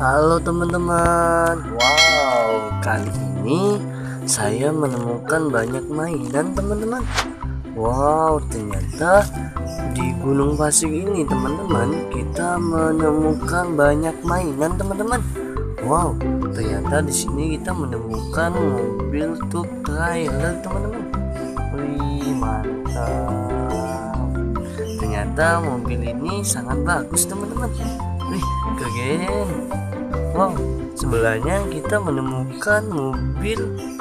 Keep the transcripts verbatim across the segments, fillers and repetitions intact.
Halo teman-teman. Wow, kali ini saya menemukan banyak mainan teman-teman. Wow, ternyata di Gunung Pasir ini teman-teman kita menemukan banyak mainan teman-teman. Wow, ternyata di sini kita menemukan mobil truk trailer teman-teman. Wih, mantap. Ternyata mobil ini sangat bagus teman-teman. Wih, keren. Wow, sebelahnya kita menemukan mobil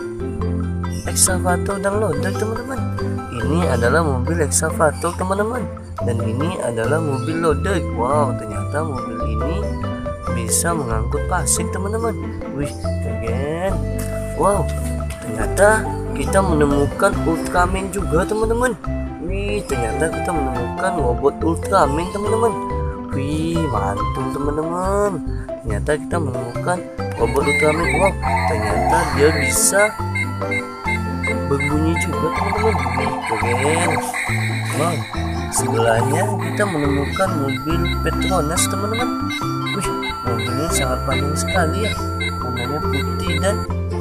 ekskavator dan loader teman-teman. Ini adalah mobil ekskavator teman-teman, dan ini adalah mobil loader. Wow, ternyata mobil ini bisa mengangkut pasir teman-teman. Wih, keren. Wow, ternyata kita menemukan Ultraman juga teman-teman. Wih, ternyata kita menemukan robot Ultraman teman-teman. Wih, mantul teman-teman. Ternyata kita menemukan robot Ultraman. Wow, ternyata dia bisa berbunyi juga teman-teman. Wih, keren. Wow, sebelahnya kita menemukan mobil Petronas teman-teman. Wih, mobilnya sangat panjang sekali ya, warnanya putih dan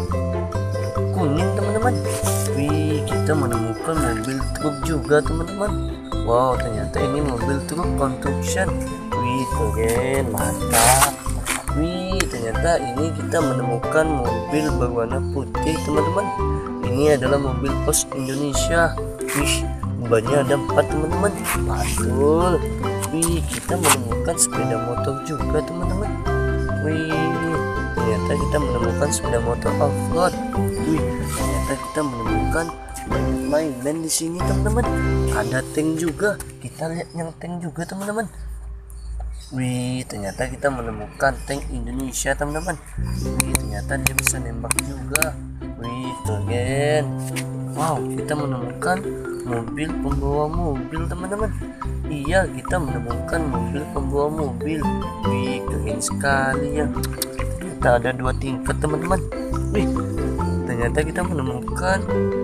kuning teman-teman. Wih, kita menemukan mobil truk juga teman-teman. Wow, ternyata ini mobil truk construction. Wih, keren, mantap. Wih, ternyata ini kita menemukan mobil berwarna putih teman-teman. Ini adalah mobil Pos Indonesia. Wih, bannya ada empat teman-teman. Mantul. Wih, kita menemukan sepeda motor juga teman-teman. Wih, ternyata kita menemukan sepeda motor off-road. Wih, ternyata kita menemukan banyak mainan di sini teman-teman. Ada tank juga. Kita lihat yang tank juga teman-teman. Wih, ternyata kita menemukan tank Indonesia teman-teman. Wih, ternyata dia bisa nembak juga. Wih, keren. Wow, kita menemukan mobil pembawa mobil teman-teman. Iya, kita menemukan mobil pembawa mobil. Wih, keren sekali ya. Kita ada dua tingkat teman-teman. Wih, ternyata kita menemukan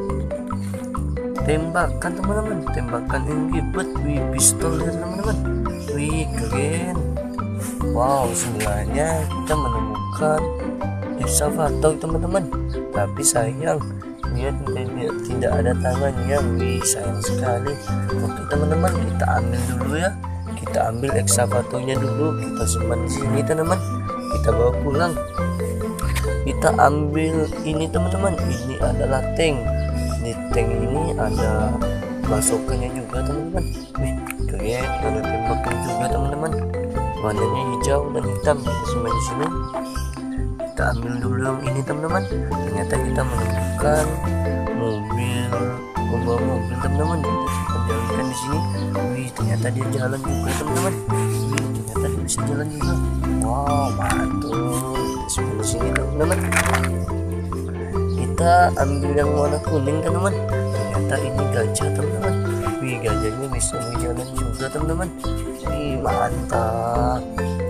tembakan teman-teman. Tembakan yang ribet. Wih, pistol ya teman-teman. Wih, keren. Wow, sebelahnya kita menemukan ekskavator teman-teman. Tapi sayang, dia tidak, tidak ada tangannya. Wih, sayang sekali. Oke teman-teman, kita ambil dulu ya. Kita ambil ekskavatornya dulu. Kita simpan di sini teman-teman. Kita bawa pulang. Kita ambil ini teman-teman. Ini adalah tank. Di tank ini ada masukannya juga teman-teman. Wih, keren. Ada tembakan juga teman-teman. Warnanya hijau dan hitam. Kita simpan di sini. Kita ambil dulu yang ini teman-teman. Ternyata kita menemukan mobil pembawa mobil teman-teman. Kita jalankan di sini. Wih, ternyata dia jalan juga teman-teman. Wih, ternyata dia bisa jalan juga. Wow, mantul. Kita simpan di sini teman-teman. Kita ambil yang warna kuning teman-teman. Ternyata ini gajah teman-teman. Wih, gajahnya bisa berjalan juga teman-teman. Wih, mantap.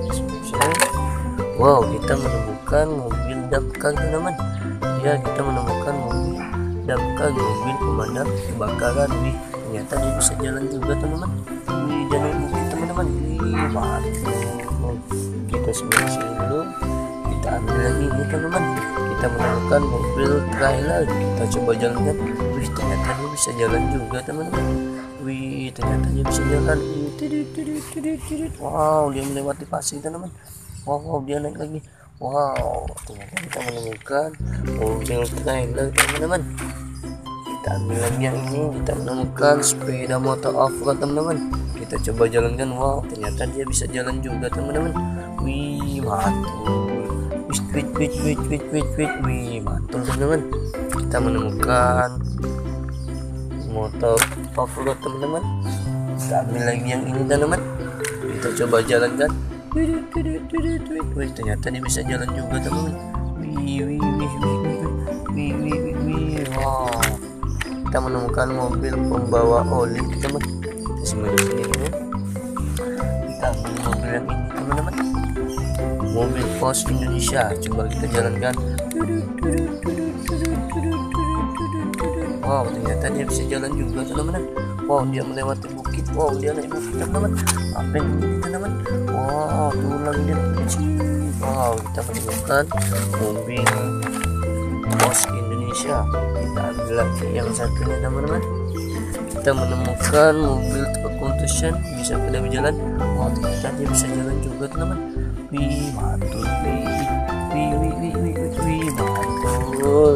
Wow, kita menemukan mobil damkar teman-teman. Ya, kita menemukan mobil damkar, mobil pemadam kebakaran. Wih, ternyata dia bisa jalan juga teman-teman. Wih, jalan bukit teman-teman. Wih, mantap. Kita sebelah sini dulu. Kita ambil yang ini teman-teman. Kita menemukan mobil trailer. Kita coba jalankan. Wih, ternyata dia bisa jalan juga teman-teman. Wih, ternyata dia bisa jalan. Wow, dia melewati pasir teman-teman. Wow, wow, dia naik lagi. Wow, ternyata kita menemukan mobil trailer teman-teman. Kita ambil lagi yang ini. Kita menemukan sepeda motor off-road teman-teman. Kita coba jalankan. Wow, ternyata dia bisa jalan juga teman-teman. Wih, mantul. Wih, wih, wih, wih, wih, wih, wih, mantul teman-teman. Kita menemukan motor off-road teman-teman. Kita ambil lagi yang ini teman-teman. Kita coba jalankan. Wih, ternyata dia bisa jalan juga teman-teman. Wih, wih, wih, wih, wih, wih, wih, wih, wih. Wow, kita menemukan mobil pembawa oli teman-teman. Semua di sini dulu. Kita ambil mobil yang ini teman-teman. Mobil Pos Indonesia. Coba kita jalankan. Wow, ternyata dia bisa jalan juga teman-teman. Wow, dia melewati bukit. Wow, dia naik bukit teman-teman. Apa yang ini teman-teman? Wow, tulang dia kecil. Wow, kita menemukan mobil Bos Indonesia. Kita ambil lagi yang satunya teman-teman. Kita menemukan mobil truk kontusan, bisa pada berjalan. Wow, ternyata dia bisa jalan juga teman-teman. Wih, mantul. Wih, wih, wih, wih, wih, wih, wih, mantul.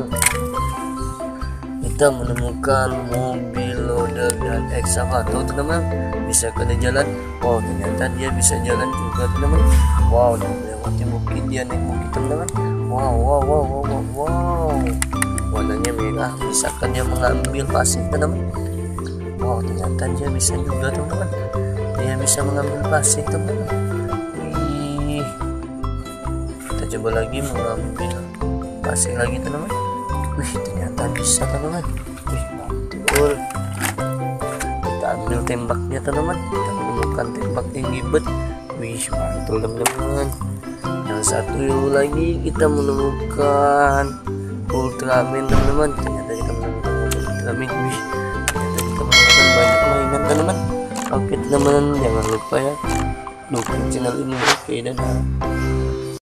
Kita menemukan mobil loader dan ekskavator teman-teman, bisa kena jalan. Wow, ternyata dia bisa jalan juga teman-teman. Wow, dia melewati bukit, dia naik bukit teman-teman. Wow, wow, wow, wow, wow, wow. Warnanya merah, misalkan dia mengambil pasir teman-teman. Wow, ternyata dia bisa juga teman-teman, dia bisa mengambil pasir teman-teman. Wih, kita coba lagi mengambil pasir lagi teman-teman. Wih, ternyata bisa teman-teman. Wih, mantul. Kita ambil tembaknya teman-teman, kita menemukan tembak yang ribet. Wih, mantul teman-teman. Yang satu lagi kita menemukan Ultraman teman-teman. Ternyata kita menemukan Ultraman. Wih, ternyata kita menemukan banyak mainan teman-teman. Oke teman-teman, jangan lupa ya dukung channel ini. Oke, dadah.